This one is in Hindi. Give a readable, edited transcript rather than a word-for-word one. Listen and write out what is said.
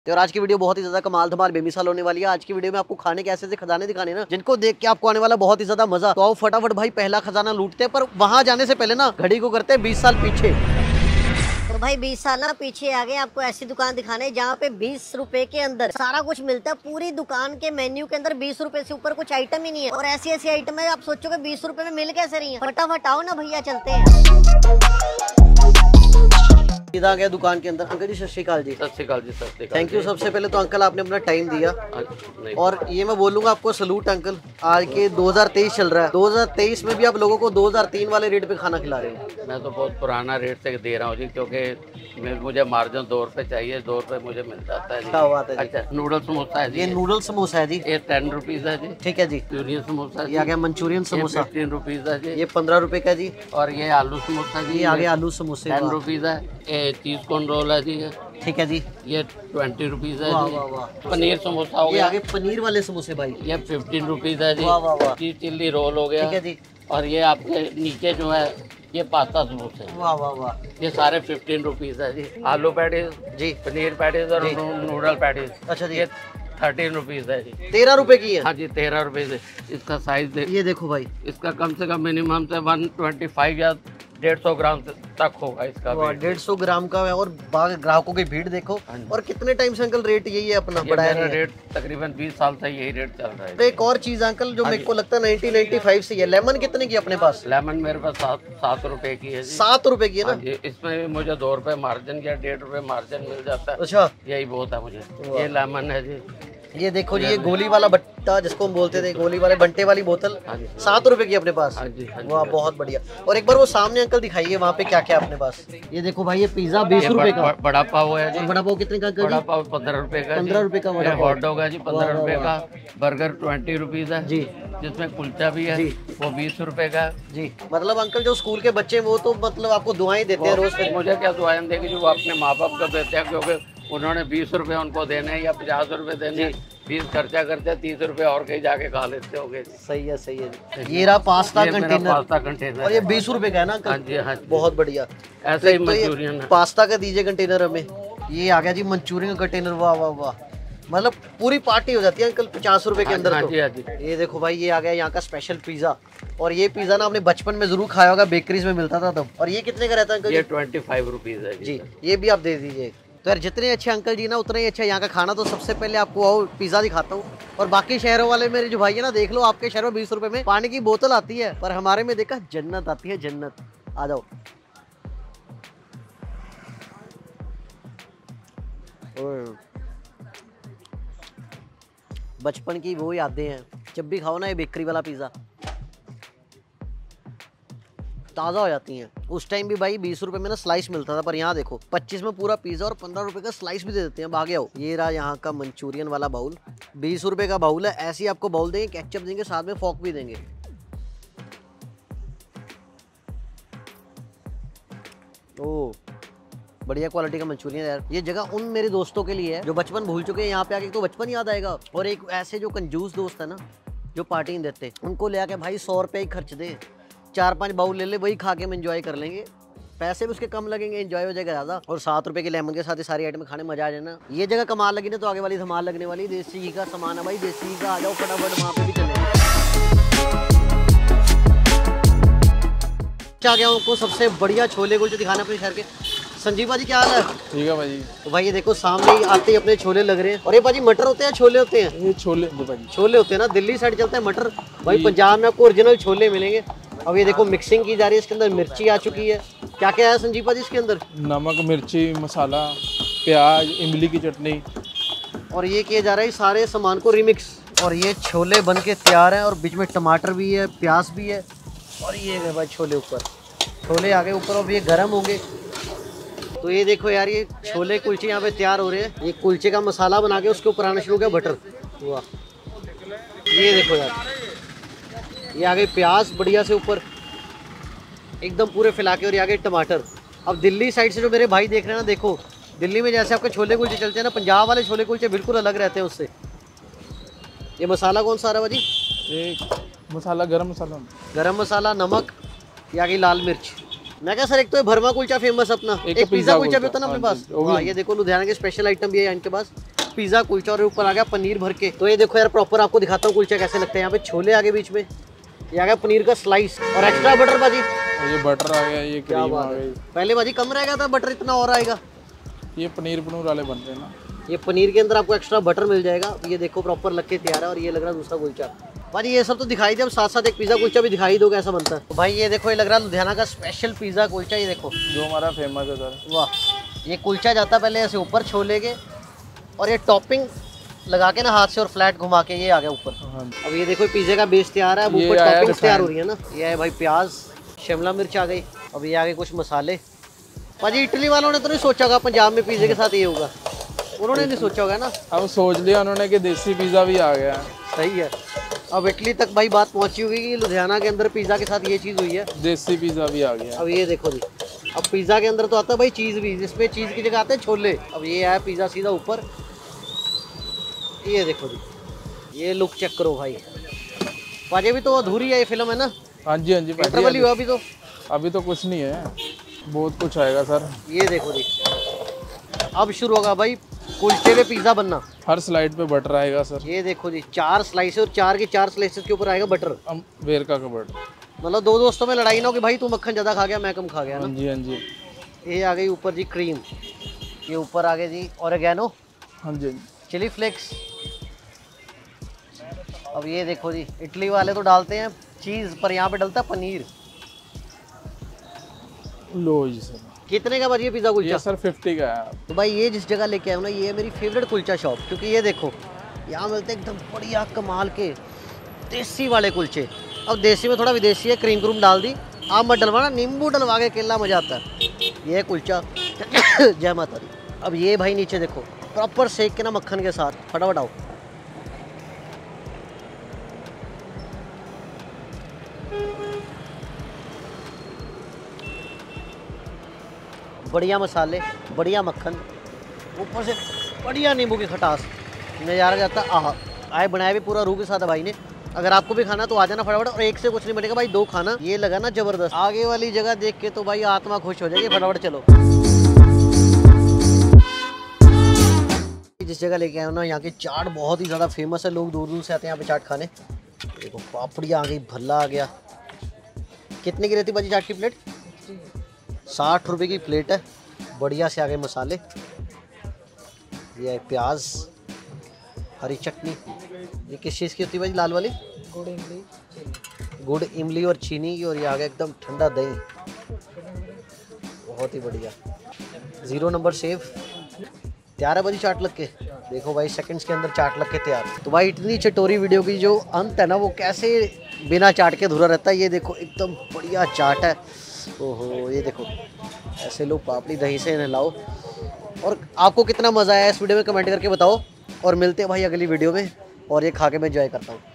तो और आज की वीडियो बहुत ही ज्यादा कमाल धमाल बेमिसाल होने वाली है। आज की वीडियो में आपको खाने के ऐसे खजाने दिखाने ना जिनको देख के आपको आने वाला बहुत ही ज्यादा मजा। तो आओ फटाफट भाई पहला खजाना लूटते हैं, पर वहां जाने से पहले ना घड़ी को करते हैं 20 साल पीछे। तो भाई 20 साल ना पीछे आ गए, आपको ऐसी दुकान दिखाने जहाँ पे 20 रुपए के अंदर सारा कुछ मिलता है। पूरी दुकान के मेन्यू के अंदर 20 रुपए से ऊपर कुछ आइटम ही नहीं है। और ऐसी ऐसी आइटम है आप सोचोगे 20 रुपए में मिल कैसे रही है। फटाफट आओ ना भैया, चलते हैं। सीधा आ गया दुकान के अंदर। अंकल जी सत श्री अकाल जी। सत श्री अकाल जी। सत श्री अकाल। Thank you. सबसे पहले तो अंकल आपने अपना टाइम दिया और ये मैं बोलूंगा आपको सलूट अंकल। आज के 2023 चल रहा है, 2023 में भी आप लोगों को 2003 वाले रेट पे खाना खिला रहे हो। मैं तो बहुत पुराना रेट से दे रहा हूँ जी, क्योंकि मुझे मार्जिन 2 रुपए चाहिए, 2 रुपए मुझे मिल जाता है जी। क्या बात है जी। अच्छा, नूडल समोसा है जी। ये नूडल समोसा है जी, ये 10 रुपीज है जी। ठीक है जी। मंचूरियन समोसा। ये आ गया मंचूरियन समोसा, 15 रुपीज है जी। ये 15 रुपए का जी। और ये आलू समोसा जी। ये आ गया आलू समोसे 10 रुपीज है। ये चीज कॉर्न रोल है जी, ठीक है जी। ये 20 रुपीज है वाह जी। वाह वाह। पनीर समोसा हो ये गया। आगे पनीर वाले समोसे भाई, ये 15 रुपीज है जी। वाह वाह वाह। चीज चिल्ली रोल हो गया, ठीक है जी। और ये आपके नीचे जो है ये पास्ता समोसे, वाह वाह वाह। ये सारे 15 रुपीज है जी। आलू पैटीज जी, पनीर पैटीज और नूडल पैटीज, अच्छा जी। ये 13 रुपीज है जी। 13 रुपए की है। हाँ जी, 13 रुपए से। इसका साइज ये देखो भाई, इसका कम से कम मिनिमम से 125 या 150 ग्राम तक होगा इसका। 150 ग्राम का है। और ग्राहकों की भीड़ देखो। और कितने टाइम से अंकल रेट यही है अपना बढ़ाया है? रेट तकरीबन 20 साल से यही रेट चल रहा है। तो एक और चीज अंकल जो मेरे को लगता है 1995 से है, लेमन कितने की अपने पास? लेमन मेरे पास 7 रुपए की है जी। 7 रुपए की है ना? इसमें मुझे 2 रुपए मार्जिन या 1.5 रुपए मार्जिन मिल जाता है। अच्छा, यही बहुत है मुझे। ये लेमन है जी। ये देखो जी, ये गोली वाला बट्टा जिसको हम बोलते थे, गोली वाले बंटे वाली बोतल 7 रुपए की अपने पास। वाह बहुत बढ़िया। और एक बार वो सामने अंकल दिखाइए वहाँ पे क्या क्या अपने पास। ये देखो भाई, ये पिज्जा 20 रुपए का। बड़ा पाव है जी। बड़ा पाव कितने का? बड़ा पाव 15 रुपए का। 15 रुपए का बड़ा पाव। हॉट डॉग है जी 15 रुपए का। बर्गर 20 रुपीज है जी, जिसमें कुलचा भी है जी। वो 20 रुपए का जी। मतलब अंकल जो स्कूल के बच्चे वो तो मतलब आपको दुआएं देते हैं रोज। मुझे क्या दुआएं देगी जो वो अपने माँ बाप को देते हैं, क्योंकि उन्होंने 20 रुपए उनको देने या 50 रुपए देने, 20 खर्चा करते 30 रुपए और कहीं जाके खा लेते होंगे। सही है, सही है। ये रहा पास्ता कंटेनर। पास्ता कंटेनर और ये 20 रुपए का है ना अंकल? हाँ जी, हाँ जी। बहुत बढ़िया। ऐसे ही तो मंचूरियन है। पास्ता का दीजिए कंटेनर हमें। ये आ गया जी मंचूरियन का कंटेनर। वाह वाह वाह, मतलब पूरी पार्टी हो जाती है अंकल 50 रुपए के अंदर। हाँ जी, हाँ जी। ये देखो भाई, ये आ गया यहाँ का स्पेशल पिज्जा। और ये पिज्जा ना आपने बचपन में जरूर खाया होगा, बेकरीज में मिलता था तब। और ये कितने का रहता है अंकल? ये 25 रुपीज है जी। ये भी आप दे दीजिए। तो यार जितने अच्छे अंकल जी ना उतना ही अच्छा यहाँ का खाना। तो सबसे पहले आपको आओ पिज्जा दिखाता हूँ। और बाकी शहरों वाले मेरे जो भाई है ना, देख लो आपके शहर में 20 रुपए में पानी की बोतल आती है, पर हमारे में देखा जन्नत आती है, जन्नत। आ जाओ। बचपन की वो यादें हैं, जब भी खाओ ना ये बेकरी वाला पिज्जा ताज़ा हो जाती हैं। उस टाइम भी भाई 20 रुपए में ना स्लाइस मिलता था, पर यहाँ देखो 25 में पूरा पिज्जा और 15 रुपए का स्लाइस भी दे देते हैं। भागे आओ। ये रहा यहाँ का मंचूरियन वाला बाउल, 20 रुपए का बाउल है। ऐसे ही आपको बाउल देंगे, केचप देंगे, साथ में फॉक भी देंगे। ओह बढ़िया क्वालिटी का मंचूरियन यार। ये जगह उन मेरे दोस्तों के लिए है जो बचपन भूल चुके हैं। यहाँ पे आके तो बचपन याद आएगा। और एक ऐसे जो कंजूस दोस्त है ना, जो पार्टी नहीं देते, उनको ले आके भाई 100 रुपये ही खर्च दे, 4-5 बाउल ले ले, वही खा के हम एंजॉय कर लेंगे। पैसे भी उसके कम लगेंगे, एंजॉय हो जाएगा ज़्यादा। और 7 रुपये के लेमन के साथ ही सारी आइटम खाने मजा आ जाना। ये जगह कमाल लगी ना तो आगे वाली धमाल लगने वाली। देसी घी का सामान है भाई, देसी घी का। आ जाओ फटाफट, वहाँ पे भी चलेंगे। आ गया आपको सबसे बढ़िया छोले कुलचे दिखाना अपने शहर के। संजीव भाजी क्या हाल है? ठीक है भाजी। तो भाई ये देखो सामने ही आते ही अपने छोले लग रहे हैं। और ये भाजी मटर होते हैं छोले होते हैं? ये छोले भाजी, छोले होते हैं ना। दिल्ली साइड चलता है मटर, भाई पंजाब में आपको ओरिजिनल छोले मिलेंगे। अब ये देखो मिक्सिंग की जा रही है, इसके अंदर मिर्ची आ चुकी है। क्या क्या है संजीव भाजी इसके अंदर? नमक, मिर्ची, मसाला, प्याज, इमली की चटनी। और ये किया जा रहा है सारे सामान को रिमिक्स। और ये छोले बन के तैयार हैं, और बीच में टमाटर भी है, प्याज भी है। और ये है भाई छोले ऊपर, छोले आगे ऊपर। अब ये गर्म होंगे। तो ये देखो यार, ये छोले कुलचे यहाँ पे तैयार हो रहे हैं। ये कुलचे का मसाला बना के उसके ऊपर आना शुरू हो गया बटर। वाह, ये देखो यार, ये आगे प्याज बढ़िया से ऊपर एकदम पूरे फैला के, और ये आगे टमाटर। अब दिल्ली साइड से जो मेरे भाई देख रहे हैं ना, देखो दिल्ली में जैसे आपके छोले कुलचे चलते हैं ना, पंजाब वाले छोले कुलचे बिल्कुल अलग रहते हैं उससे। ये मसाला कौन सा आ रहा है भाजी? एक मसाला, गरम मसाला, गरम मसाला, नमक, ये आगे लाल मिर्च। मैं क्या सर, एक तो ये भरमा कुलचा फेमस अपना, एक पिज्जा कुलचा भी होता है ना अपने पास। ये देखो लुधियाना के स्पेशल आइटम भी है इनके पास। पिज्जा कुलचा और ऊपर आ गया पनीर भर के। तो ये देखो यार प्रॉपर आपको दिखाता हूँ कुलचा कैसे लगता है। यहाँ पे छोले आगे बीच में, ये आ गया पनीर का स्लाइस और एक्स्ट्रा बटर भाजी। ये बटर आ गया, ये क्रीम आ गई। पहले भाजी कम रह गया था, बटर इतना और आएगा। ये पनीर पनूर वाले बन रहे हैं ना। ये पनीर के अंदर आपको एक्स्ट्रा बटर मिल जाएगा। ये देखो प्रॉपर लग के तैयार है और ये लग रहा है दूसरा कुलचा। भाजी ये सब तो दिखाई दे, अब साथ साथ एक पिज्जा कुलचा भी दिखाई दो कैसा बनता है। तो भाई ये देखो, ये लग रहा है लुधियाना का स्पेशल पिज्जा कुलचा। ये देखो जो हमारा फेमस है सर। वाह, ये कुलचा जाता है पहले ऐसे ऊपर छोले के और ये टॉपिंग लगा के ना हाथ से और फ्लैट घुमा के ये आ गया ऊपर। हाँ। अब ये देखो पिज्जे का बेस तैयार है, अब ऊपर टॉपिंग तैयार हो रही है ना। ये है भाई प्याज, शिमला मिर्च आ गई। अब ये आ गए कुछ मसाले। भाजी इटली वालों ने तो नहीं सोचा होगा पंजाब में पिज्जे के साथ ये होगा, उन्होंने नहीं सोचा होगा ना। अब सोच लिया उन्होंने कि देसी पिज़्ज़ा भी आ गया है। सही है, अब इटली तक भाई बात पहुंची होगी कि लुधियाना के अंदर पिज्ज़ा के साथ ये चीज़ हुई है, देसी पिज़्ज़ा भी आ गया। अब ये देखो जी, अब पिज़्ज़ा के अंदर तो आता है भाई चीज़ भी, जिसमें चीज़ की जगह आते हैं छोले। अब ये आया पिज़्ज़ा सीधा ऊपर। ये देखो जी, ये लुक चेक करो भाई। भाजी भी तो अधूरी है ये फिल्म है ना। हाँ जी हाँ जी इंटरवल हुआ अभी तो, अभी तो कुछ नहीं है, बहुत कुछ आएगा सर। ये देखो जी, अब शुरू होगा भाई कुलचे पे पिज़्ज़ा बनना। हर स्लाइड पे बटर आएगा सर। ये देखो जी, 4 स्लाइस और 4 की 4 स्लाइसेस के ऊपर आएगा बटर। वेरका का बटर, मतलब दो दोस्तों में लड़ाई ना हो कि भाई तू मक्खन ज़्यादा खा गया मैं कम खा गया ना। हाँ जी हाँ जी। ये आ गई ऊपर जी क्रीम, ये ऊपर आ गए जी ऑरिगेनो, हाँ जी चिली फ्लेक्स। अब ये देखो जी, इटली वाले तो डालते हैं चीज़ पर यहाँ पे डलता है पनीर। लो जी सर। कितने का भाजी ये पिज़्ज़ा कुलचा? ये सर 50 का है। तो भाई ये जिस जगह लेके आया हूँ ना, ये है मेरी फेवरेट कुलचा शॉप, क्योंकि ये देखो यहाँ मिलते हैं एकदम बढ़िया कमाल के देसी वाले कुलचे। अब देसी में थोड़ा विदेशी है, क्रीम क्रूम डाल दी। आप मत डलवाना, नींबू डलवा के केला मजा आता है। ये है कुलचा। जय माता दी। अब ये भाई नीचे देखो प्रॉपर सेक के ना मक्खन के साथ, फटाफट आओ। बढ़िया मसाले, बढ़िया मक्खन, ऊपर से बढ़िया नींबू की खटास, नज़ारा जाता। आह, आए बनाया भी पूरा रूह के साथ है भाई ने। अगर आपको भी खाना तो आ जाना फटाफट, और एक से कुछ नहीं बनेगा भाई, 2 खाना। ये लगा ना जबरदस्त, आगे वाली जगह देख के तो भाई आत्मा खुश हो जाएगी। फटाफट चलो। जिस जगह लेके आए हो ना, यहाँ की चाट बहुत ही ज़्यादा फेमस है, लोग दूर दूर से आते हैं यहाँ पे चाट खाने। देखो पापड़ी आ गई, भल्ला आ गया। कितने की रहती भाजी चाट की प्लेट? 60 रुपये की प्लेट है। बढ़िया से आ गए मसाले, ये है प्याज, हरी चटनी। ये किस चीज़ की होती है भाई लाल वाली? गुड़ इमली और चीनी की। और ये आ गया एकदम ठंडा दही, बहुत ही बढ़िया। 0 नंबर सेव। तैयार है भाजी चाट लग के। देखो भाई सेकंड्स के अंदर चाट लग के तैयार। तो भाई इतनी चटोरी वीडियो की जो अंत है ना, वो कैसे बिना चाट के अधूरा रहता है। ये देखो एकदम बढ़िया चाट है। ओहो, ये देखो ऐसे लो पापड़ी दही से नहलाओ। और आपको कितना मज़ा आया इस वीडियो में कमेंट करके बताओ। और मिलते हैं भाई अगली वीडियो में, और ये खा के मैं एंजॉय करता हूँ।